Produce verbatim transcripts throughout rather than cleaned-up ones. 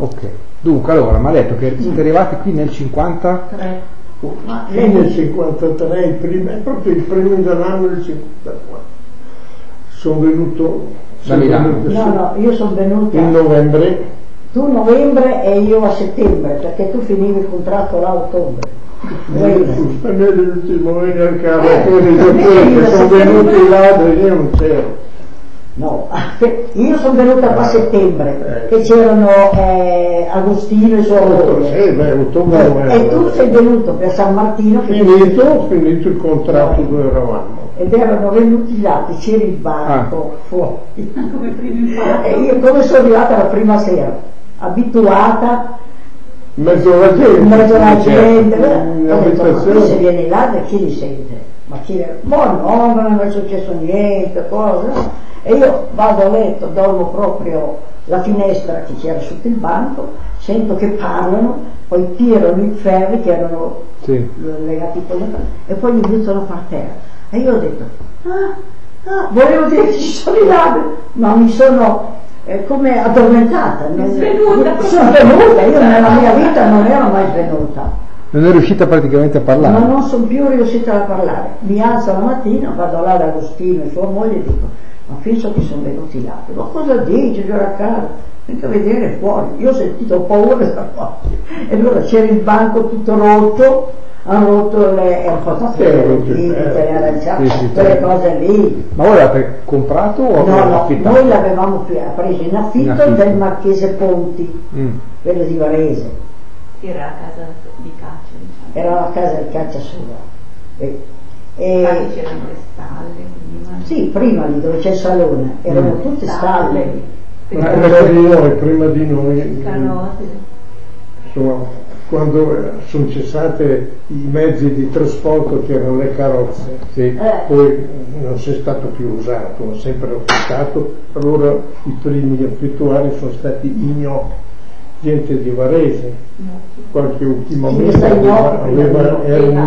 Ok, dunque allora mi ha detto che siete arrivati qui nel cinquantatré. Ma è nel cinquantatré, il primo, è proprio il primo dell'anno del cinquantaquattro. Sono venuto da Milano. No, no, io sono venuta in novembre. Tu novembre e io a settembre, perché tu finivi il contratto là a ottobre. L'ultimo anno al carro, sono venuti là e io non c'ero. No, io sono venuta qua a settembre, che c'erano eh, Agostino e suo autore. Sì, beh, ottobre. E tu sei venuto per San Martino. Finito, finito il contratto dove eravamo. Ed erano venuti là, che c'era il banco ah. fuori. Come prima E io come sono arrivata la prima sera, abituata, in mezzo alla gente, in mezzo alla gente, in ho detto, ma qui se viene là da chi li sente? Ma chi ma no, non è successo niente, cosa. E io vado a letto, dormo proprio la finestra che c'era sotto il banco, sento che parlano, poi tirano i ferri che erano sì. legati con le mani e poi mi buttano a far terra. E io ho detto, ah, ah, volevo dire che ci sono i labbri, ma mi sono eh, come addormentata. Non, svenuta. Sono venuta, io nella mia vita non ero mai svenuta. Non è riuscita praticamente a parlare? Ma non sono più riuscita a parlare. Mi alzo la mattina, vado là da Agostino e sua moglie e dico, ma penso che sono venuti là. Ma cosa dici, giù a casa? Venga a vedere fuori. Io ho sentito paura da fuori. E allora c'era il banco tutto rotto, hanno rotto le le aranciate, quelle cose lì. Ma voi l'avete comprato o no, no, affittato? noi l'avevamo preso in affitto, in affitto del Marchese Ponti, mm. quello di Varese. Era la casa di caccia, diciamo. Era la casa di caccia sua. E, e infatti c'erano le stalle prima. Sì, prima lì dove c'è il salone, erano mm. tutte stalle. Ma prima di noi, prima di noi. Canotte. Insomma, quando sono cessate i mezzi di trasporto che erano le carrozze, sì. eh. poi non si è stato più usato, ho sempre affittato, allora i primi affittuari sono stati ignoti. Gente di Varese, qualche ultimo mese aveva, aveva, era un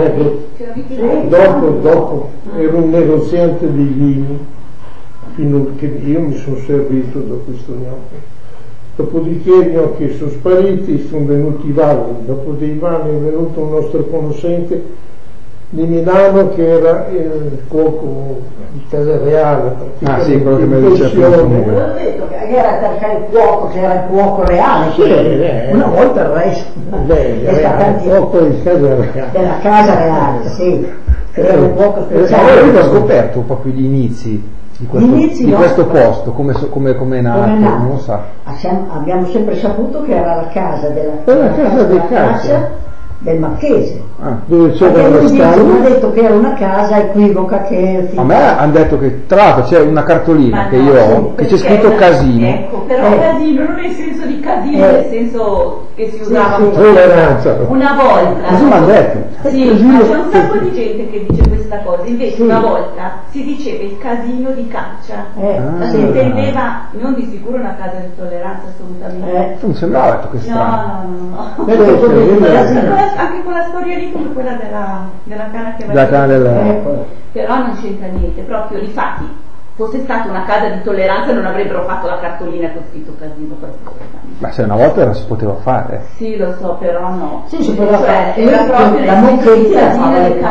nego- dopo, dopo era un negoziante di vini, fino a che io mi sono servito da questo gnocchi. Dopodiché i gnocchi sono spariti, sono venuti i Vanni, dopo dei Vanni è venuto un nostro conoscente di Milano che era il cuoco di Casa Reale, ah sì, quello che mi diceva ho detto che era perché il cuoco, che era il cuoco reale, sì, eh, una volta il resto lei era il cuoco di Casa Reale, della Casa Reale, sì, era un cuoco speciale. Ma io ho scoperto proprio gli inizi di questo, inizi, di no, questo posto, come, come, come è nato, non lo sa. Abbiamo sempre saputo che era la casa della, la casa di Caccia del Marchese, ah, dove c'era la mi ha detto che era una casa equivoca che a me hanno detto che tra l'altro c'è una cartolina ma che no, io ho sì, che c'è scritto casino, ecco, però eh. casino non nel senso di casino, eh. nel senso che si usava sì, sì. una volta così mi hanno detto sì, ma c'è un sacco di gente che dice questa cosa, invece sì. una volta si diceva il casino di Caccia, eh. ah. si intendeva non di sicuro una casa di tolleranza assolutamente, eh. non sembrava che strano, no no no, no. Anche con la storia lì come quella della, della cana che va cana della... ecco. Però non c'entra niente, proprio difatti fosse stata una casa di tolleranza non avrebbero fatto la cartolina con scritto casino. Ma se una volta era, si poteva fare. Sì, lo so, però no. Sì, si poteva cioè, fare. Era proprio la mocchettina casino di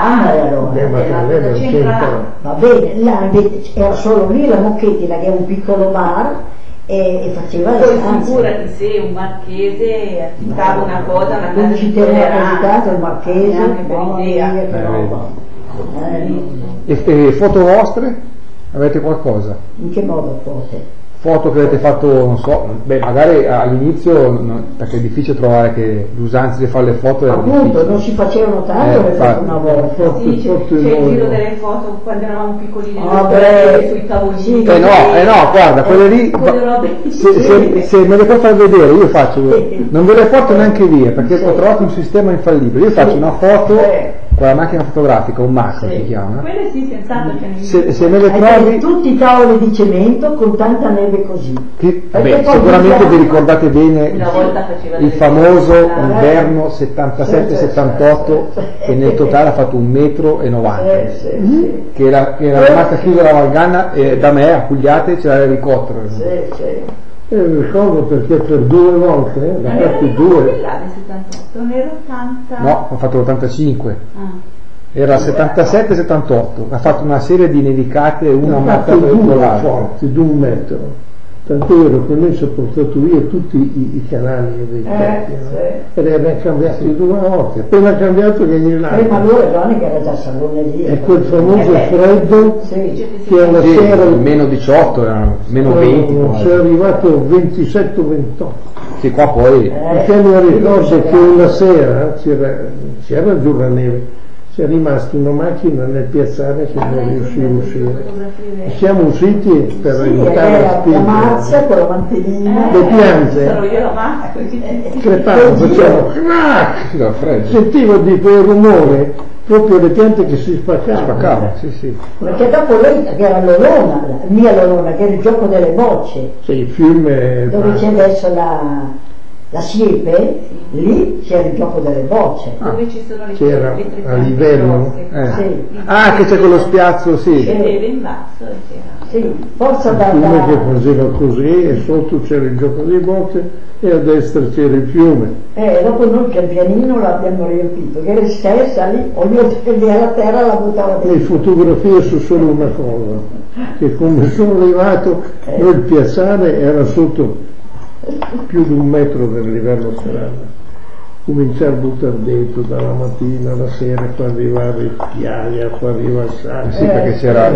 camera. Va bene, là era solo lì la mocchettina che è un piccolo bar. E, e faceva le poi stanze. Figurati se un marchese affittava una cosa, una casa ci di teneva il marchese, anche per idea. Mia, che roba. Eh, e, e foto vostre? Avete qualcosa? In che modo foto? Foto che avete fatto, non so, beh magari all'inizio, non, perché è difficile trovare che l'usanza di fare le foto era appunto, difficile. Non si facevano tanto eh, le foto una volta. Sì, c'è, c'è il giro delle foto quando eravamo piccolini, ah, beh, sui tavolini. Eh no, eh no, guarda, quelle lì, quelle se, se, se me le puoi far vedere, io faccio, non ve le porto neanche via, perché ho trovato un sistema infallibile, io faccio una foto con la macchina fotografica, un macro sì. si chiama. Quelle sì, senz'altro ce ne se, se me le trovi tutti i tavoli di cemento con tanta neve così. Che, vabbè, sicuramente vi ricordate bene il, il famoso inverno settantasette settantotto che nel totale ha fatto un metro e novanta, eh, sì, sì. che era, che era rimasta chiusa la Valganna e da me a Pugliate c'era l'elicottero. Sì, sì. E eh, ricordo perché per due volte, eh, da fatti due. nel settantotto, non era ottanta. No, ho fatto l'ottantacinque. Ah. Era settantasette settantotto, ha fatto una serie di nevicate, una matta per due l'altra. forti, di un metro. Tanto vero che noi ci ha portato via tutti i, i canali dei tetti, eh, no? sì. E li abbiamo cambiati due volte, appena cambiato che gli là. Prima lui Giovanni che era già salone lì. E quel famoso eh, freddo sì. che alla Sì, sera meno diciotto, erano meno venti. oh, si è arrivato ventisette ventotto. Sì, qua poi... Eh, Perché mi ricordo che una sera c'era, c'era giù la neve, c'è rimasta una macchina nel piazzale che non riusciva a uscire. E siamo usciti per sì, aiutare a la spingere. Marzia con la mantelina. Le piante Sarò io la mazza. crepavano, facevano Sì, dava freddo. sentivo di quel rumore, proprio le piante che si spaccavano. Spaccava, sì, sì. Perché dopo lei, che era l'Olona, la mia l'Olona, che era il gioco delle bocce, Sì, il fiume. dove c'è adesso la, la siepe, lì c'era il gioco delle bocce. Ah. Dove ci sono le C'era le tre a piante livello. grosse. Eh. Sì. Ah, che c'è quello spiazzo, sì. Scendeva in basso e c'era. Sì, forza Il da, fiume che da faceva così e sotto c'era il gioco di bocce e a destra c'era il fiume. eh, dopo noi pian pianino l'abbiamo riempito, che era stessa lì, ognuno prendeva la terra e la buttava Le dentro. fotografie su solo una cosa, che come sono arrivato, noi il piazzale era sotto più di un metro del livello serale. Cominciare a buttare dentro dalla mattina alla sera, poi arrivare il piaia, poi arriva il sacco. Sì, perché c'era...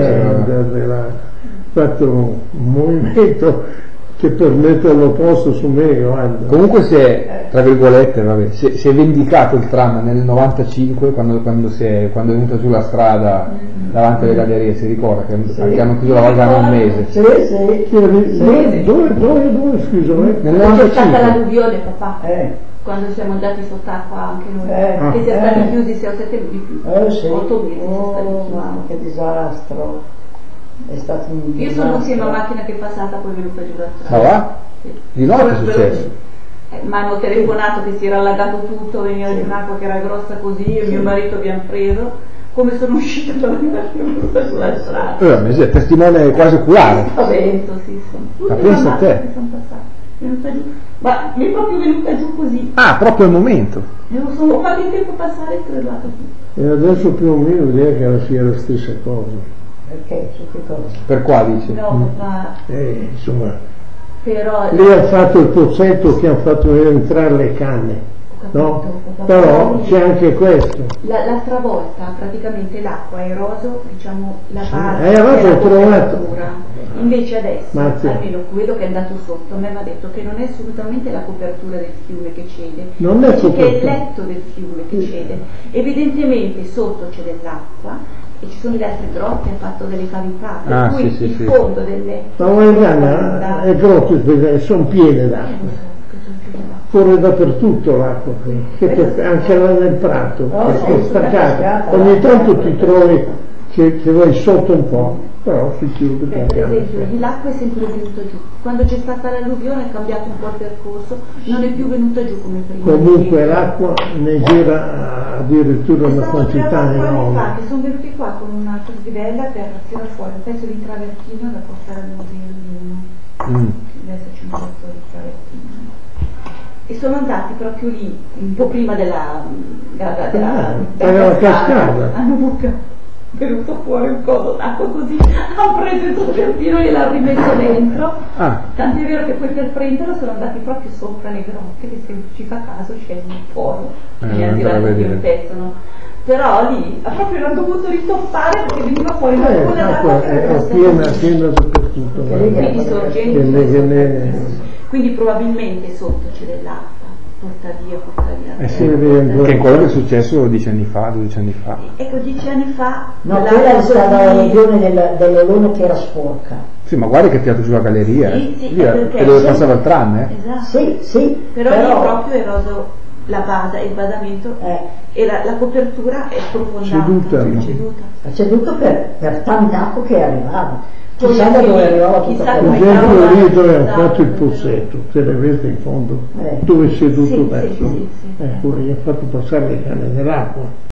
c'era fatto un movimento che per metterlo a posto su me, guarda. Comunque si è, tra virgolette, vabbè, si è, si è vendicato il tram nel novantacinque quando, quando, si è, quando è venuta giù la strada davanti alle gallerie, si ricorda che, Sì. che hanno chiuso la Valgana un mese. Sì, sì. Chi eri- Dove, dove, dove, dove, scusa? Nel C'è stata novantacinque. l'alluvione, papà, Eh, quando siamo andati sott'acqua anche noi, Eh. che siamo Eh. stati chiusi sei o sette mesi, eh sì. otto mesi siamo stati Oh, chiusi. mamma, che disastro. È stato un Io disastro. sono insieme a macchina che è passata, poi è venuta giù la Ma strada. va? Sì. Di notte è Quello- successo? Eh, mi hanno telefonato che si era allagato tutto, veniva di un'acqua che era grossa così, io e mio marito abbiamo preso, come sono uscita dalla venuta sulla strada. Eh, ma è testimone quasi oculare. Spavento, sì, sì. Ma pensa a te. Che sono passate. È venuta giù. Ma mi è proprio venuta giù così. Ah, proprio al momento. E lo sono ho fatto in tempo a passare e sono arrivata qui. E adesso più o meno direi che alla fine è la stessa cosa. Perché? Su che cosa? Per qua dice? No, papà, Eh, insomma, però... lì hanno fatto il pozzetto che hanno fatto entrare le canne, no? Però c'è anche questo. La, l'altra volta praticamente l'acqua ha eroso, diciamo, la base Eh, allora della ho trovato. copertura. Invece adesso, Marzia. almeno quello che è andato sotto, mi aveva detto che non è assolutamente la copertura del fiume che cede, Non è dice che è il copertura. letto del fiume che cede. Evidentemente sotto c'è dell'acqua e ci sono delle altre grotte, ha fatto delle cavità, per Ah, cui sì, sì, il sì. fondo del letto... Ma Valgana è grotte, sono piene Eh, d'acqua. non so, che sono più di là. Corre dappertutto l'acqua qui, che per- anche là nel prato, Oh, che sì, è staccata. staccata, Ogni là. tanto ti trovi che, che vai sotto un po', però si chiude Per pian piano. esempio, lì l'acqua è sempre venuta giù. Quando c'è stata l'alluvione è cambiato un po' il percorso, non è più venuta giù come prima. Comunque l'acqua ne gira addirittura È una stato quantità tre o quattro anni fa enorme. che sono venuti qua con una trivella per tirare fuori un pezzo di travertino da portare al museo di uno. Mm. Adesso c'è un pezzo di travertino. E sono andati proprio lì, un po' prima della, della, della, Ah, della era la cascata. Hanno bucato. È venuto fuori un coso d'acqua così, hanno preso il travertino e l'hanno rimesso dentro. Ah, Tant'è vero che poi per prenderlo sono andati proprio sopra le grotte, che se ci fa caso c'è un foro, Eh, mi ha andare a tirato via vedere. un pezzo, no? Però lì ha proprio l'hanno dovuto ritoppare perché veniva fuori una Eh, coda l'acqua d'acqua che è, era è grossa piena, così. piena dappertutto. guarda. Quindi sorgenti Che ne- che sono ne- tantissime. Quindi probabilmente sotto c'è dell'acqua, porta via, porta via. eh sì, porta via. che è quello che è successo dieci anni fa, dodici anni fa. Ecco, dieci anni fa No, l'acqua quella è stata la così- regione del- dell'Olona che era sporca. Sì, ma guarda che ha tirato giù la galleria, Sì, eh. sì, Lì, è eh, perché- e dove sì. passava il tram, eh. Esatto. Sì, sì, Però, lì proprio è eroso la base, il basamento eh, e la, la copertura è sprofondata, Ceduta, no? ceduta. ha ceduto per, per tanta acqua che arrivava. Poi Chissà da anche dove lì, arrivava chissà tutta Per come quella. esempio cavolo lì dove hanno esatto. fatto il pozzetto, se le vedete in fondo, Eh. dove è seduto Sì, sì, adesso, sì, sì. ecco, gli ha fatto passare le canne dell'acqua.